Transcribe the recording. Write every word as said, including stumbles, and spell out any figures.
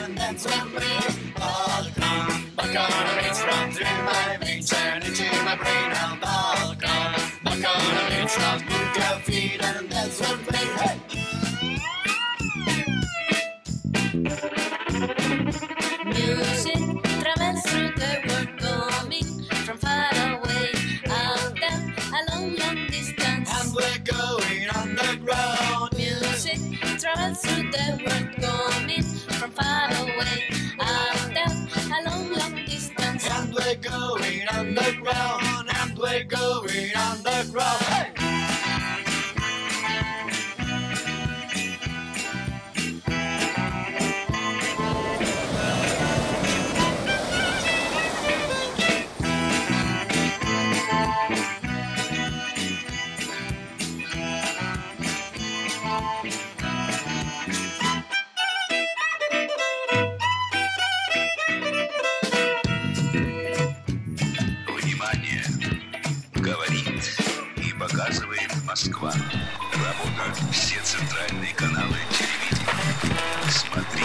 and dance with me. Balkan, Balkan beats run through my veins and into my brain. Now Balkan, Balkan beats, now move your feet and dance with me. Hey! Music travels through the world, coming from far away, out there a long, long distance. And we're going underground. Music travels through the world, coming from far away, out there a long, long distance. And we're going underground. And we're going underground. Hey! Внимание! Говорит и показывает Москва. Работают все центральные каналы телевидения. Смотри.